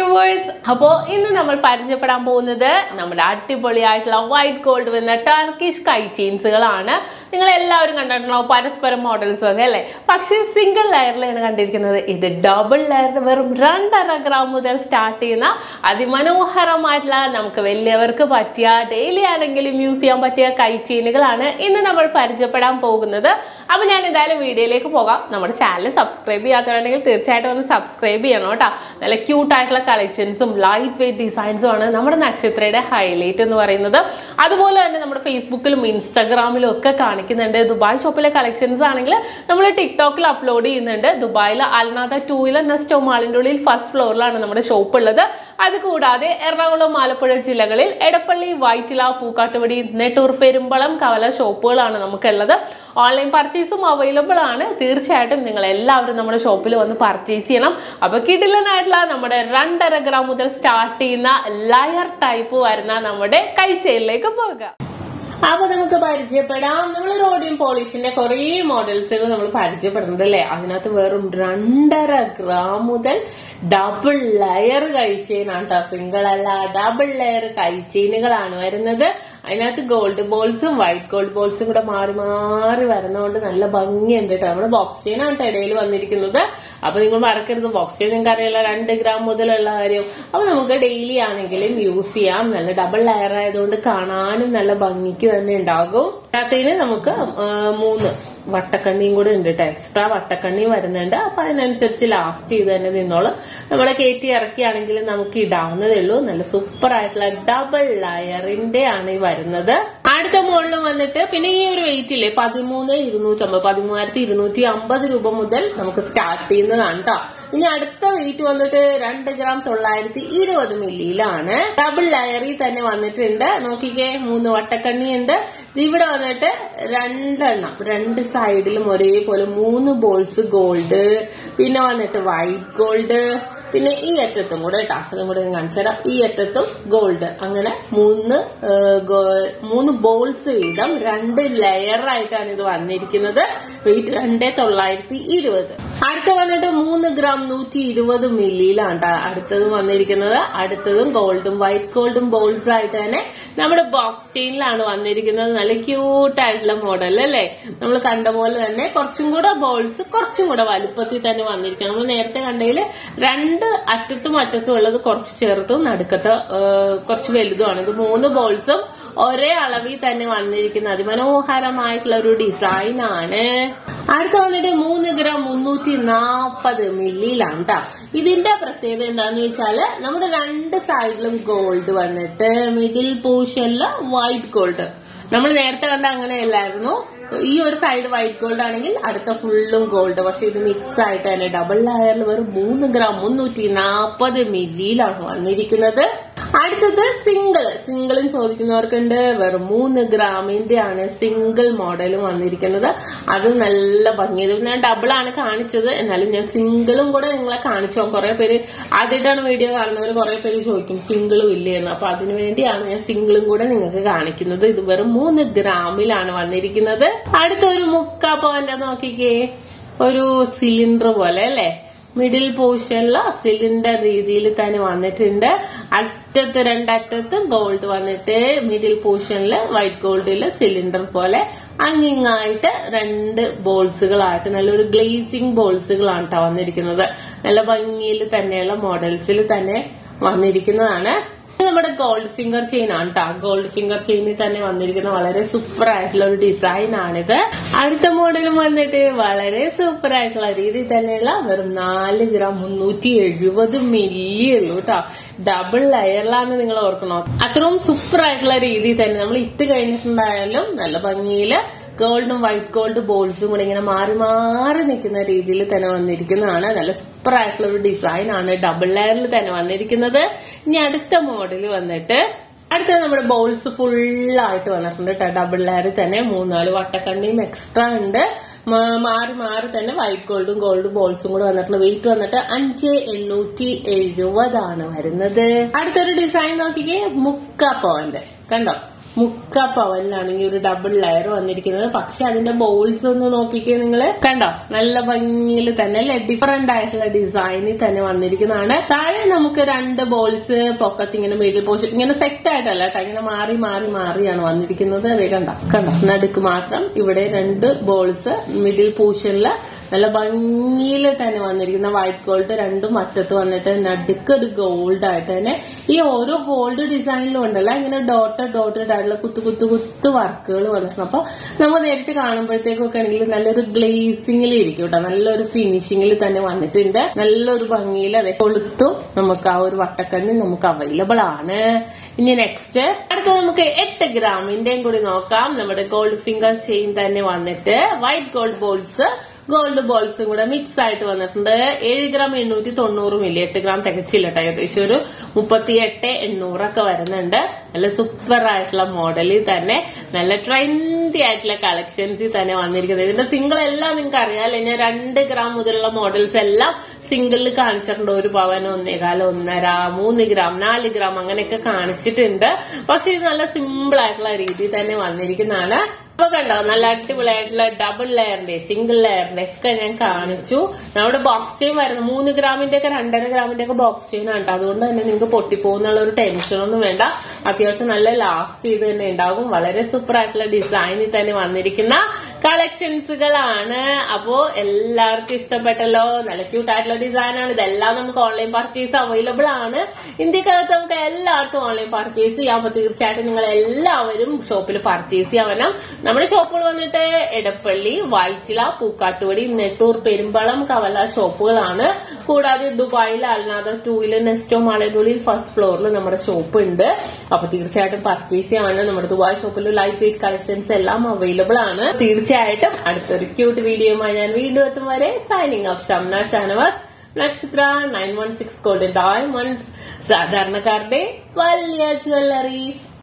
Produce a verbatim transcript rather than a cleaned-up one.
viewers. Appo innu nammal പരിചയപ്പെടാൻ പോകുന്നത് നമ്മുടെ അടിപൊളിയായിട്ടുള്ള വൈറ്റ് ഗോൾഡ് വരുന്ന ടർക്കിഷ് കൈ ചെയിൻസുകളാണ്. നിങ്ങൾ എല്ലാവരും കണ്ടിട്ടുണ്ടാവും പരസ്പരം മോഡൽസ് ഒക്കെ അല്ലേ. പക്ഷെ സിംഗിൾ ലെയറിലാണ് കണ്ടിരിക്കുന്നത്. ഇത് ഡബിൾ ലെയർ വെറും രണ്ടര ഗ്രാം മുതൽ സ്റ്റാർട്ട് ചെയ്യുന്ന അതിമനോഹരമായിട്ടുള്ള നമുക്ക് വലിയവർക്ക് പറ്റിയ ഡെയിലി ആണെങ്കിലും യൂസ് ചെയ്യാൻ പറ്റിയ കൈ ചെയിനുകളാണ് ഇന്ന് നമ്മൾ പരിചയപ്പെടാൻ പോകുന്നത്. അപ്പൊ ഞാൻ എന്തായാലും വീഡിയോയിലേക്ക് പോകാം. നമ്മുടെ ചാനൽ സബ്സ്ക്രൈബ് ചെയ്യാത്തവരുണ്ടെങ്കിൽ തീർച്ചയായിട്ടും ഒന്ന് സബ്സ്ക്രൈബ് ചെയ്യണം കേട്ടോ. നല്ല ക്യൂട്ട് ആയിട്ടുള്ള കളക്ഷൻസും ലൈറ്റ് വെയിറ്റ് ഡിസൈൻസും ആണ് നമ്മുടെ നക്ഷത്രയുടെ ഹൈലൈറ്റ് എന്ന് പറയുന്നത്. അതുപോലെ തന്നെ നമ്മുടെ ഫേസ്ബുക്കിലും ഇൻസ്റ്റാഗ്രാമിലും ഒക്കെ കാണിക്കുന്നുണ്ട്. ദുബായ് ഷോപ്പിലെ കളക്ഷൻസ് ആണെങ്കിൽ നമ്മൾ ടിക്ടോക്കിൽ അപ്ലോഡ് ചെയ്യുന്നുണ്ട്. ദുബായിൽ അൽനാദ ടൂയിലെ നെസ്റ്റോ മാളിന്റെ ഉള്ളിൽ ഫസ്റ്റ് ഫ്ലോറിലാണ് നമ്മുടെ ഷോപ്പ് ഉള്ളത്. അതുകൂടാതെ എറണാകുളം ആലപ്പുഴ ജില്ലകളിൽ എടപ്പള്ളി വൈറ്റില പൂക്കാട്ടുപടി നെട്ടൂർ പെരുമ്പളം കവല ഷോപ്പുകളാണ് നമുക്കുള്ളത്. ഓൺലൈൻ പർച്ചേസും അവൈലബിൾ ആണ്. തീർച്ചയായിട്ടും നിങ്ങൾ എല്ലാവരും നമ്മുടെ ഷോപ്പിൽ വന്ന് പർച്ചേസ് ചെയ്യണം. അപ്പൊ കിടിലനായിട്ടുള്ള നമ്മുടെ രണ്ടര ഗ്രാം മുതൽ സ്റ്റാർട്ട് ചെയ്യുന്ന ലയർ ടൈപ്പ് വരുന്ന നമ്മുടെ കൈ ചെയിനിലേക്ക് പോകാം. അപ്പൊ നമുക്ക് പരിചയപ്പെടാം. നമ്മൾ റോഡിയം പോളിഷിന്റെ കുറെ മോഡൽസുകൾ നമ്മൾ പരിചയപ്പെടുന്നുണ്ട് അല്ലെ. അതിനകത്ത് വെറും രണ്ടര ഗ്രാം മുതൽ ഡബിൾ ലെയർ കൈ ചെയിനാണ് കേട്ടോ. സിംഗിൾ അല്ല, ഡബിൾ ലെയർ കൈ ചെയിനുകളാണ് വരുന്നത്. അതിനകത്ത് ഗോൾഡ് ബോൾസും വൈറ്റ് ഗോൾഡ് ബോൾസും കൂടെ മാറി മാറി വരുന്നതുകൊണ്ട് നല്ല ഭംഗിയുണ്ട് കേട്ടോ. നമ്മുടെ ബോക്സ് ചെയിൻ ആണ് ഇടയിൽ വന്നിരിക്കുന്നത്. അപ്പൊ നിങ്ങൾ മറക്കരുത്, ബോക്സ് ചെയിൻ നിങ്ങൾക്ക് അറിയില്ല രണ്ട് ഗ്രാം മുതലുള്ള കാര്യം. അപ്പൊ നമുക്ക് ഡെയിലി ആണെങ്കിലും യൂസ് ചെയ്യാം. നല്ല ഡബിൾ ലെയർ ആയതുകൊണ്ട് കാണാനും നല്ല ഭംഗിക്ക് തന്നെ ഉണ്ടാകും. അതിന് നമുക്ക് മൂന്ന് വട്ടക്കണ്ണിയും കൂടെ ഉണ്ട് കേട്ടോ. എക്സ്ട്രാ വട്ടക്കണ്ണി വരുന്നുണ്ട്. അപ്പൊ അതിനനുസരിച്ച് ലാസ്റ്റ് ചെയ്ത് തന്നെ നിന്നോളൂ. നമ്മുടെ കയറ്റി ഇറക്കിയാണെങ്കിൽ നമുക്ക് ഇടാവുന്നതേ ഉള്ളൂ. നല്ല സൂപ്പർ ആയിട്ടുള്ള ഡബിൾ ലെയറിന്റെ ആണ് ഈ വരുന്നത്. അടുത്ത മോഡലും വന്നിട്ട് പിന്നെ ഈ ഒരു വെയിറ്റ് ഇല്ലേ പതിമൂന്ന് ഇരുന്നൂറ്റി അമ്പത് പതിമൂവായിരത്തി ഇരുന്നൂറ്റി അമ്പത് രൂപ മുതൽ നമുക്ക് സ്റ്റാർട്ട് ചെയ്യുന്നതാണ് കേട്ടോ. ഇനി അടുത്ത വെയിറ്റ് വന്നിട്ട് രണ്ട് ഗ്രാം തൊള്ളായിരത്തി ഇരുപത് മില്ലിയിലാണ്. ഡബിൾ ലെയറിൽ തന്നെ വന്നിട്ടുണ്ട്. നോക്കിക്കേ, മൂന്ന് വട്ടക്കണ്ണി ഉണ്ട്. ഇവിടെ വന്നിട്ട് രണ്ടെണ്ണം രണ്ട് സൈഡിലും ഒരേപോലെ മൂന്ന് ബോൾസ് ഗോൾഡ്, പിന്നെ വന്നിട്ട് വൈറ്റ് ഗോൾഡ്, പിന്നെ ഈ അറ്റത്തും കൂടെ കേട്ടോ. അതും കൂടെ കാണിച്ചുതരാം. ഈ അറ്റത്തും ഗോൾഡ്. അങ്ങനെ മൂന്ന് മൂന്ന് ബോൾസ് വീതം രണ്ട് ലെയർ ആയിട്ടാണ് ഇത് വന്നിരിക്കുന്നത്. വെയിറ്റ് രണ്ട് തൊള്ളായിരത്തി ഇരുപത്. അടുത്ത വന്നിട്ട് മൂന്ന് ഗ്രാം നൂറ്റി ഇരുപത് മില്ലിയിലാണ് കേട്ടോ അടുത്തതും വന്നിരിക്കുന്നത്. അടുത്തതും ഗോൾഡും വൈറ്റ് ഗോൾഡും ബോൾസ് ആയിട്ട് തന്നെ നമ്മുടെ ബോക്സ് ചെയിനിലാണ് വന്നിരിക്കുന്നത്. നല്ല ക്യൂട്ട് ആയിട്ടുള്ള മോഡൽ അല്ലേ. നമ്മൾ കണ്ട പോലെ തന്നെ കുറച്ചും കൂടെ ബോൾസ് കുറച്ചും കൂടെ വലുപ്പത്തിൽ തന്നെ വന്നിരിക്കുന്നത്. നമ്മൾ നേരത്തെ കണ്ടതിൽ രണ്ട് അറ്റത്തും അറ്റത്തും ഉള്ളത് കുറച്ച് ചെറുതും നടുക്കത്തെ കുറച്ച് വലുതുമാണ്. ഇത് മൂന്ന് ബോൾസും ഒരേ അളവിൽ തന്നെ വന്നിരിക്കുന്ന അതിമനോഹരമായിട്ടുള്ള ഒരു ഡിസൈൻ ആണ്. അടുത്ത വന്നിട്ട് മൂന്ന് ഗ്രാം മുന്നൂറ്റി നാപ്പത് മില്ലിയിലാണ് കേട്ടോ. ഇതിന്റെ പ്രത്യേകത എന്താന്ന് വെച്ചാല് നമ്മുടെ രണ്ട് സൈഡിലും ഗോൾഡ് വന്നിട്ട് മിഡിൽ പോർഷനില് വൈറ്റ് ഗോൾഡ്. നമ്മൾ നേരത്തെ കണ്ട അങ്ങനെയല്ലായിരുന്നു. ഈ ഒരു സൈഡ് വൈറ്റ് ഗോൾഡ് ആണെങ്കിൽ അടുത്ത ഫുള്ളും ഗോൾഡ്. പക്ഷെ ഇത് മിക്സ് ആയിട്ട് തന്നെ ഡബിൾ ലെയറിൽ വെറും മൂന്ന് ഗ്രാം മുന്നൂറ്റി നാപ്പത് മില്ലിയിലാണ് വന്നിരിക്കുന്നത്. അടുത്തത് സിംഗിള് സിംഗിളും ചോദിക്കുന്നവർക്കുണ്ട്. വെറും മൂന്ന് ഗ്രാമിന്റെ ആണ് സിംഗിൾ മോഡലും വന്നിരിക്കുന്നത്. അത് നല്ല ഭംഗിയത്. ഞാൻ ഡബിൾ ആണ് കാണിച്ചത്, എന്നാലും ഞാൻ സിംഗിളും കൂടെ നിങ്ങളെ കാണിച്ചോ. കുറെ പേര് ആദ്യമായിട്ടാണ് വീഡിയോ കാണുന്നവർ കുറെ പേര് ചോദിക്കും സിംഗിളും ഇല്ലേന്ന്. അപ്പൊ അതിനു വേണ്ടിയാണ് ഞാൻ സിംഗിളും കൂടെ നിങ്ങൾക്ക് കാണിക്കുന്നത്. ഇത് വെറും മൂന്ന് ഗ്രാമിലാണ് വന്നിരിക്കുന്നത്. അടുത്തൊരു മുക്കാ പോയിന്റ് നോക്കിക്കേ, ഒരു സിലിണ്ടർ പോലെ അല്ലെ. മിഡിൽ പോർഷനില് സിലിണ്ടർ രീതിയിൽ തന്നെ വന്നിട്ടുണ്ട്. അറ്റത്ത് രണ്ടറ്റത്തും ഗോൾഡ് വന്നിട്ട് മിഡിൽ പോർഷനില് വൈറ്റ് ഗോൾഡില് സിലിണ്ടർ പോലെ അങ്ങിങ്ങായിട്ട് രണ്ട് ബോൾസുകളായിട്ട് നല്ലൊരു ഗ്ലേസിംഗ് ബോൾസുകളാണ് കേട്ടോ വന്നിരിക്കുന്നത്. നല്ല ഭംഗിയിൽ തന്നെയുള്ള മോഡൽസിൽ തന്നെ വന്നിരിക്കുന്നതാണ്. നമ്മുടെ ഗോൾഡ് ഫിംഗർ ചെയിൻ ആണ് കേട്ടോ. ഗോൾഡ് ഫിംഗർ ചെയിനിൽ തന്നെ വന്നിരിക്കുന്ന വളരെ സൂപ്പർ ആയിട്ടുള്ള ഒരു ഡിസൈൻ ആണിത്. അടുത്ത മോഡലും വന്നിട്ട് വളരെ സൂപ്പർ ആയിട്ടുള്ള രീതിയിൽ തന്നെയുള്ള വെറും നാല് ഗ്രാം മുന്നൂറ്റി എഴുപത് മില്ലി ഉള്ളൂ കേട്ടോ. ഡബിൾ ലെയറിലാന്ന് നിങ്ങൾ ഓർക്കണോ. അത്രയും സൂപ്പർ ആയിട്ടുള്ള രീതിയിൽ തന്നെ നമ്മൾ ഇട്ട് കഴിഞ്ഞിട്ടുണ്ടായാലും നല്ല ഭംഗിയില് ഗോൾഡും വൈറ്റ് ഗോൾഡ് ബോൾസും കൂടെ ഇങ്ങനെ മാറി മാറി നിൽക്കുന്ന രീതിയിൽ തന്നെ വന്നിരിക്കുന്നതാണ്. നല്ല സൂപ്പർ ആയിട്ടുള്ള ഒരു ഡിസൈൻ ആണ്. ഡബിൾ ലെയറിൽ തന്നെ വന്നിരിക്കുന്നത്. ഇനി അടുത്ത മോഡൽ വന്നിട്ട് അടുത്ത നമ്മുടെ ബോൾസ് ഫുള്ളായിട്ട് വന്നിട്ടുണ്ട് കേട്ടോ. ഡബിൾ ലെയറിൽ തന്നെ മൂന്നാല് വട്ടക്കണ്ണിയും എക്സ്ട്രാ ഉണ്ട്. മാറി മാറി തന്നെ വൈറ്റ് ഗോൾഡും ഗോൾഡ് ബോൾസും കൂടെ വന്നിട്ടുണ്ട്. വെയിറ്റ് വന്നിട്ട് അഞ്ച് എണ്ണൂറ്റി എഴുപതാണ് വരുന്നത്. അടുത്തൊരു ഡിസൈൻ നോക്കിക്കേ, മുക്കാ പോയിന്റ് കണ്ടോ. മുക്കാ പവനിലാണെങ്കിൽ ഒരു ഡബിൾ ലെയർ വന്നിരിക്കുന്നത്. പക്ഷെ അതിന്റെ ബോൾസ് ഒന്ന് നോക്കിക്കേ നിങ്ങൾ, കണ്ടോ? നല്ല ഭംഗിയിൽ തന്നെ അല്ലെ, ഡിഫറെന്റ് ആയിട്ടുള്ള ഡിസൈനിൽ തന്നെ വന്നിരിക്കുന്നതാണ്. താഴെ നമുക്ക് രണ്ട് ബോൾസ് പൊക്കത്ത് ഇങ്ങനെ മിഡിൽ പോർഷൻ ഇങ്ങനെ സെറ്റ് ആയിട്ടല്ല കേട്ടോ, ഇങ്ങനെ മാറി മാറി മാറിയാണ് വന്നിരിക്കുന്നത്. അതേ കണ്ടോ കണ്ടോ നടുക്ക് മാത്രം ഇവിടെ രണ്ട് ബോൾസ് മിഡിൽ പോർഷനില് നല്ല ഭംഗിയിൽ തന്നെ വന്നിരിക്കുന്ന വൈറ്റ് ഗോൾഡ് രണ്ടും അറ്റത്ത് വന്നിട്ട് നടുക്ക് ഒരു ഗോൾഡ് ആയിട്ട് തന്നെ ഈ ഓരോ ഗോൾഡ് ഡിസൈനിലും ഉണ്ടല്ലോ ഇങ്ങനെ ഡോട്ട് ഡോട്ടഡ് ആയിട്ടുള്ള കുത്തു കുത്തു കുത്തു വർക്കുകൾ വന്നിട്ടുണ്ട്. അപ്പൊ നമ്മൾ നേരിട്ട് കാണുമ്പോഴത്തേക്കൊക്കെ ആണെങ്കിൽ നല്ലൊരു ഗ്ലേസിംഗിൽ ഇരിക്കും കേട്ടോ, നല്ലൊരു ഫിനിഷിംഗിൽ തന്നെ വന്നിട്ടുണ്ട്. നല്ലൊരു ഭംഗിയിൽ അതെ കൊളുത്തും നമുക്ക് ആ ഒരു വട്ടക്കണ്ണി നമുക്ക് അവൈലബിൾ ആണ്. ഇനി നെക്സ്റ്റ് അടുത്ത നമുക്ക് എട്ട് ഗ്രാമിന്റെയും കൂടി നോക്കാം. നമ്മുടെ ഗോൾഡ് ഫിംഗർ ചെയിൻ തന്നെ വന്നിട്ട് വൈറ്റ് ഗോൾഡ് ബോൾസ് ഗോൾഡ് ബോൾസും കൂടെ മിക്സ് ആയിട്ട് വന്നിട്ടുണ്ട്. ഏഴ് ഗ്രാം എണ്ണൂറ്റി തൊണ്ണൂറ് മില്ലി, എട്ട് ഗ്രാം തികച്ചില്ല കേട്ടോ, ഏകദേശം ഒരു മുപ്പത്തി എട്ട് എണ്ണൂറൊക്കെ വരുന്നുണ്ട്. നല്ല സൂപ്പർ ആയിട്ടുള്ള മോഡലിൽ തന്നെ നല്ല ട്രെൻഡി ആയിട്ടുള്ള കളക്ഷൻസിൽ തന്നെ വന്നിരിക്കുന്നത്. ഇതിന്റെ സിംഗിൾ എല്ലാം നിങ്ങൾക്ക് അറിയാമല്ലോ, ഞാൻ രണ്ട് ഗ്രാം മുതലുള്ള മോഡൽസ് എല്ലാം സിംഗിളിൽ കാണിച്ചിട്ടുണ്ട്. ഒരു പവൻ, ഒന്നേകാല്, ഒന്നര, മൂന്ന് ഗ്രാം, നാല് ഗ്രാം അങ്ങനെയൊക്കെ കാണിച്ചിട്ടുണ്ട്. പക്ഷെ ഇത് നല്ല സിമ്പിൾ ആയിട്ടുള്ള രീതിയിൽ തന്നെ വന്നിരിക്കുന്നതാണ്. അപ്പൊ കണ്ടോ നല്ല അടിപൊളിയായിട്ടുള്ള ഡബിൾ ലെയറിന്റെ സിംഗിൾ ലെയറിന്റെ ഒക്കെ ഞാൻ കാണിച്ചു. നമ്മുടെ ബോക്സ് ചെയിൻ വരുന്നത് മൂന്ന് ഗ്രാമിന്റെ ഒക്കെ രണ്ടര ഗ്രാമിന്റെ ഒക്കെ ബോക്സ് ചെയിൻ ആണ്. അതുകൊണ്ട് തന്നെ നിങ്ങൾക്ക് പൊട്ടിപ്പോകുന്നുള്ള ഒരു ടെൻഷനൊന്നും വേണ്ട. അത്യാവശ്യം നല്ല ലാസ്റ്റ് ചെയ്ത് തന്നെ ഉണ്ടാകും. വളരെ സൂപ്പർ ആയിട്ടുള്ള ഡിസൈനിൽ തന്നെ വന്നിരിക്കുന്ന കളക്ഷൻസുകളാണ്. അപ്പോ എല്ലാവർക്കും ഇഷ്ടപ്പെട്ടല്ലോ, നല്ല ക്യൂട്ട് ആയിട്ടുള്ള ഡിസൈനാണ്. ഇതെല്ലാം നമുക്ക് ഓൺലൈൻ പർച്ചേസ് അവൈലബിൾ ആണ്. ഇന്ത്യക്കകത്ത് നമുക്ക് എല്ലായിടത്തും ഓൺലൈൻ പർച്ചേസ് ചെയ്യാം. അപ്പൊ തീർച്ചയായിട്ടും നിങ്ങൾ എല്ലാവരും ഷോപ്പിൽ പർച്ചേസ് ചെയ്യാവണം. നമ്മുടെ ഷോപ്പുകൾ വന്നിട്ട് എടപ്പള്ളി, വൈറ്റില, പൂക്കാട്ടുപടി, നെട്ടൂർ, പെരുമ്പളം, കവല ഷോപ്പുകളാണ്. കൂടാതെ ദുബായിൽ അൽനാദർ ടൂവില് നെസ്റ്റോ മാളനുള്ളിൽ ഫസ്റ്റ് ഫ്ലോറിൽ നമ്മുടെ ഷോപ്പ് ഉണ്ട്. അപ്പൊ തീർച്ചയായിട്ടും പർച്ചേസ് ചെയ്യാൻ നമ്മുടെ ദുബായ് ഷോപ്പിൽ ലൈറ്റ് വെയിറ്റ് കളക്ഷൻസ് എല്ലാം അവൈലബിൾ ആണ്. തീർച്ചയായിട്ടും അടുത്തൊരു ക്യൂട്ട് വീഡിയോയുമായി ഞാൻ വീണ്ടും എത്തും വരെ signing off Shamna Shanavas, Nakshatra nine one six golden diamonds, സാധാരണക്കാരുടെ വലിയ ജ്വല്ലറി.